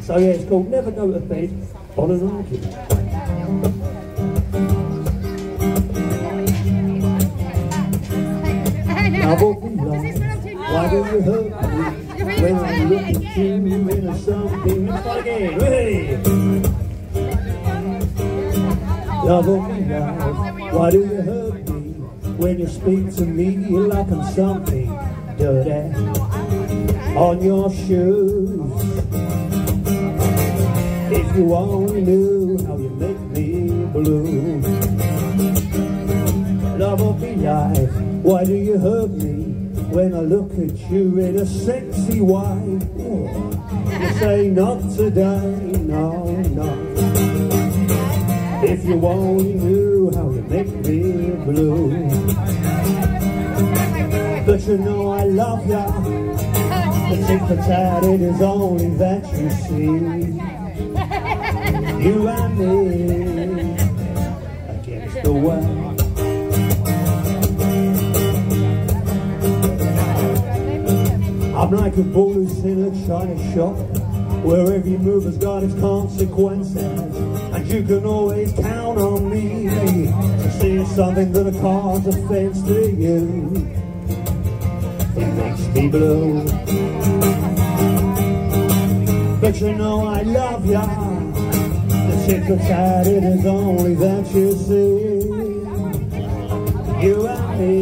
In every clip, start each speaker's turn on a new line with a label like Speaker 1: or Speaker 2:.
Speaker 1: So yeah, it's called Never Go to Bed on an Argument. Love of me life, why do you hurt me when I look at you in a something? Let's start again, ready? Love of me life, why do you hurt me when you speak to me like I'm something dirty on your shoes? If you only knew how you make me blue. Love of me life, why do you hurt me when I look at you in a sexy way? You say not today, no, no. If you only knew how you make me blue. But you know I love ya. The secret's out, it is only that you see. You and me against the world. I'm like a bull who's in a china shop, where every move has got its consequences, and you can always count on me to see something that a cause offense to you. It makes me blue. But you know I love ya. The secret's out, it is only that you see. You and me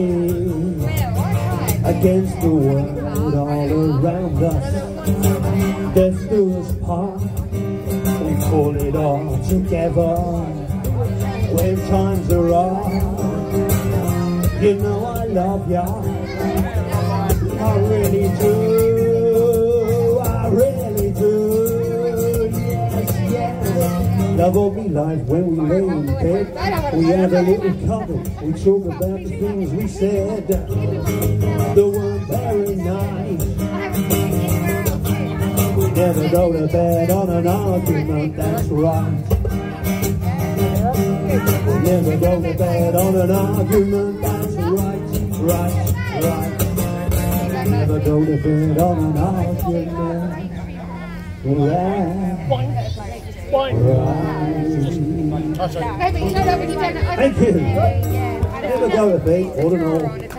Speaker 1: against the world. All around us, death do us part. We pull it all together when times are hard. You know I love ya, I really do, I really do. Yes, yes. Love of me life when we lay in bed, we have a little cuddle, we talk about the things we said that weren't very nice. We never go to bed on an argument, that's right. We never go to bed on an argument, that's right, right, right. We never go to bed on an argument, right, right. Thank you. Never go to bed, all in all.